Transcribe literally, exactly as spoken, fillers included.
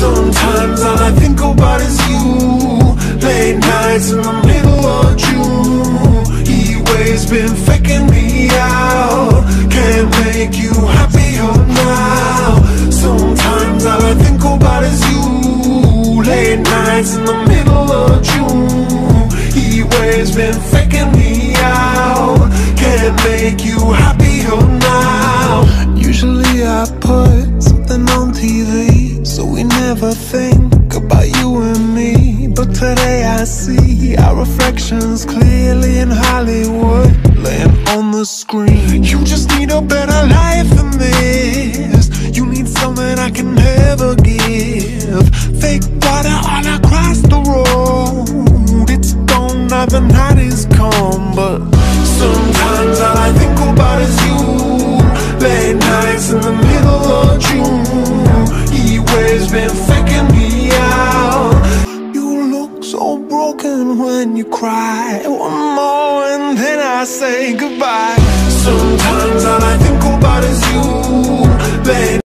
Sometimes all I think about is you. Late nights in the middle of June. He always been faking me out. Can't make you happier now. Sometimes all I think about is you. Late nights in the middle of June. He always been faking me out. Can't make you happier now. Usually I put something on T V, so we never think about you and me. But today I see our reflections clearly in Hollywood, laying on the screen. You just need a better life than this. You need something I can never give. Fake water all across the road. It's gone now, the night is come. But sometimes all I think about is you. Late nights in the middle of June. He always been faking me out. You look so broken when you cry. One more and then I say goodbye.